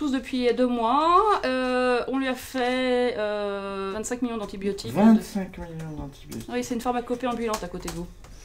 tous depuis 2 mois. On lui a fait 25 millions d'antibiotiques. 25 millions d'antibiotiques. Oui, c'est une pharmacopée ambulante à côté de vous.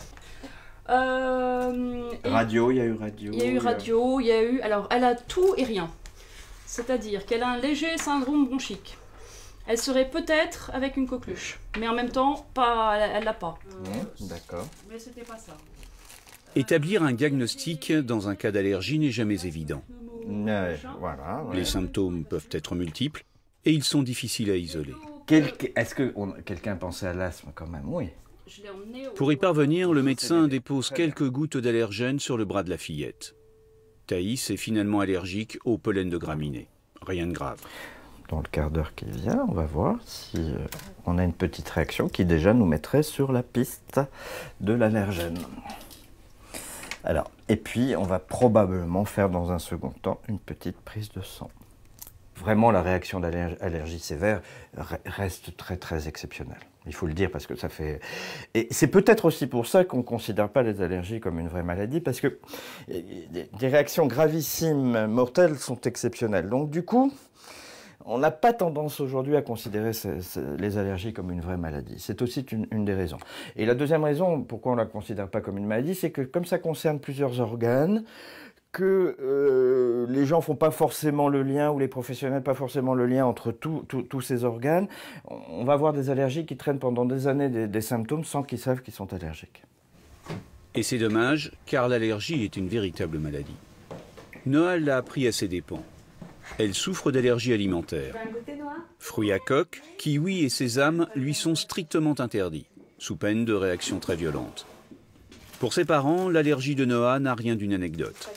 Radio, il y a eu radio. Il y a eu radio, il y a eu... Alors, elle a tout et rien. C'est-à-dire qu'elle a un léger syndrome bronchique. Elle serait peut-être avec une coqueluche, mais en même temps, elle l'a pas. D'accord. Mais c'était pas ça. Établir un diagnostic dans un cas d'allergie n'est jamais évident. Voilà. Les symptômes peuvent être multiples et ils sont difficiles à isoler. Est-ce que quelqu'un pensait à l'asthme quand même? Oui. Pour y parvenir, le médecin dépose quelques gouttes d'allergène sur le bras de la fillette. Thaïs est finalement allergique au pollen de graminées. Rien de grave. Dans le quart d'heure qui vient, on va voir si on a une petite réaction qui déjà nous mettrait sur la piste de l'allergène. Alors, et puis on va probablement faire dans un second temps une petite prise de sang. Vraiment, la réaction d'allergie sévère reste très très exceptionnelle. Il faut le dire parce que ça fait... Et c'est peut-être aussi pour ça qu'on ne considère pas les allergies comme une vraie maladie, parce que des réactions gravissimes, mortelles, sont exceptionnelles. Donc du coup, on n'a pas tendance aujourd'hui à considérer les allergies comme une vraie maladie. C'est aussi une des raisons. Et la deuxième raison pourquoi on ne la considère pas comme une maladie, c'est que comme ça concerne plusieurs organes, que les gens font pas forcément le lien, ou les professionnels pas forcément le lien entre tous ces organes, on va avoir des allergies qui traînent pendant des années des symptômes sans qu'ils savent qu'ils sont allergiques. Et c'est dommage, car l'allergie est une véritable maladie. Noah l'a appris à ses dépens. Elle souffre d'allergie alimentaire. Fruits à coque, kiwi et sésame lui sont strictement interdits, sous peine de réactions très violentes. Pour ses parents, l'allergie de Noah n'a rien d'une anecdote.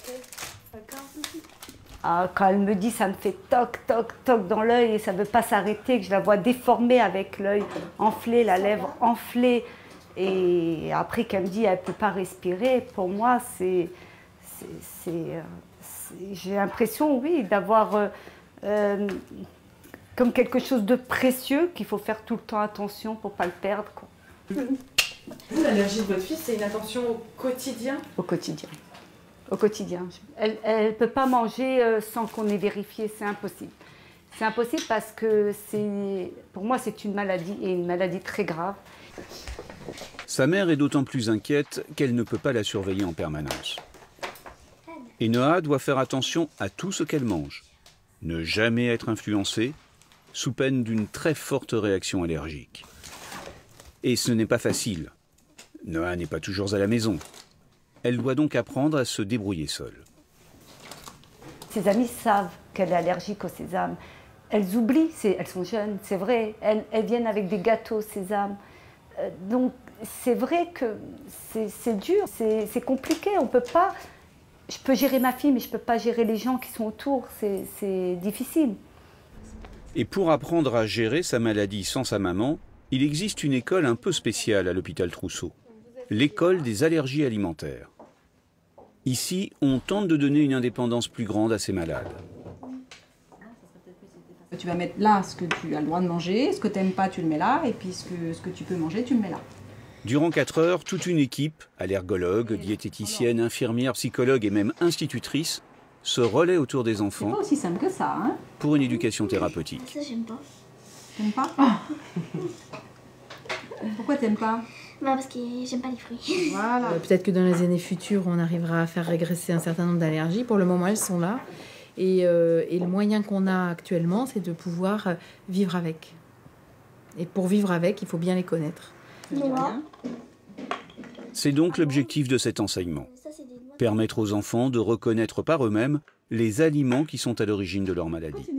Quand elle me dit ça me fait toc, toc, toc dans l'œil et ça ne veut pas s'arrêter, que je la vois déformée avec l'œil enflé, la lèvre enflée, et après qu'elle me dit elle ne peut pas respirer, pour moi j'ai l'impression, oui, d'avoir comme quelque chose de précieux qu'il faut faire tout le temps attention pour ne pas le perdre, quoi. L'allergie de votre fille, c'est une attention au quotidien? Au quotidien. Au quotidien. Elle ne peut pas manger sans qu'on ait vérifié, c'est impossible. C'est impossible parce que pour moi c'est une maladie, et une maladie très grave. Sa mère est d'autant plus inquiète qu'elle ne peut pas la surveiller en permanence. Et Noah doit faire attention à tout ce qu'elle mange. Ne jamais être influencée, sous peine d'une très forte réaction allergique. Et ce n'est pas facile. Noah n'est pas toujours à la maison. Elle doit donc apprendre à se débrouiller seule. Ses amies savent qu'elle est allergique au sésame. Elles oublient, elles sont jeunes, c'est vrai. Elles viennent avec des gâteaux au sésame. Donc c'est vrai que c'est dur, c'est compliqué. On peut pas... Je peux gérer ma fille, mais je ne peux pas gérer les gens qui sont autour. C'est difficile. Et pour apprendre à gérer sa maladie sans sa maman, il existe une école un peu spéciale à l'hôpital Trousseau. L'école des allergies alimentaires. Ici, on tente de donner une indépendance plus grande à ces malades. Tu vas mettre là ce que tu as le droit de manger, ce que tu n'aimes pas, tu le mets là, et puis ce que tu peux manger, tu le mets là. Durant 4 heures, toute une équipe, allergologues, diététiciennes, infirmières, psychologues et même institutrices, se relaie autour des enfants. C'est pas aussi simple que ça, hein, pour une éducation thérapeutique. Ça, j'aime pas. T'aimes pas? Pourquoi t'aimes pas? Bah parce que j'aime pas les fruits. Voilà. Peut-être que dans les années futures, on arrivera à faire régresser un certain nombre d'allergies. Pour le moment, elles sont là. Et le moyen qu'on a actuellement, c'est de pouvoir vivre avec. Et pour vivre avec, il faut bien les connaître. C'est donc l'objectif de cet enseignement. Permettre aux enfants de reconnaître par eux-mêmes les aliments qui sont à l'origine de leur maladie.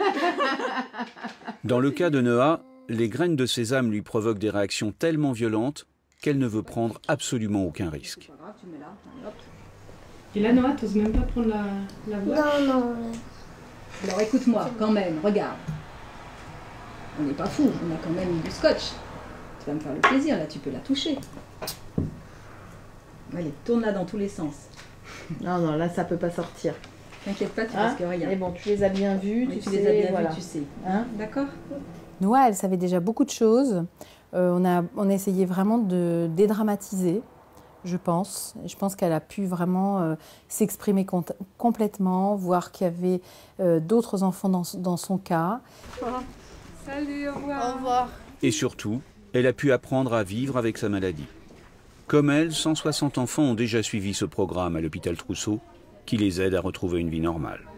Dans le cas de Noah, les graines de sésame lui provoquent des réactions tellement violentes qu'elle ne veut prendre absolument aucun risque. Et là, Noah, t'oses même pas prendre la boîte? Non, non. Alors écoute-moi, quand même, regarde. On n'est pas fou, on a quand même du scotch. Tu vas me faire le plaisir, là, tu peux la toucher. Allez, tourne-la dans tous les sens. Non, non, là, ça peut pas sortir. T'inquiète pas, tu risques rien. Mais bon, tu les as bien vus, Oui, tu les sais, as bien voilà. vus, tu sais. Hein? D'accord? Noah, elle savait déjà beaucoup de choses. On a essayé vraiment de dédramatiser je pense. Je pense qu'elle a pu vraiment s'exprimer complètement, voir qu'il y avait d'autres enfants dans son cas. Salut, au revoir. Au revoir. Et surtout, elle a pu apprendre à vivre avec sa maladie. Comme elle, 160 enfants ont déjà suivi ce programme à l'hôpital Trousseau qui les aide à retrouver une vie normale.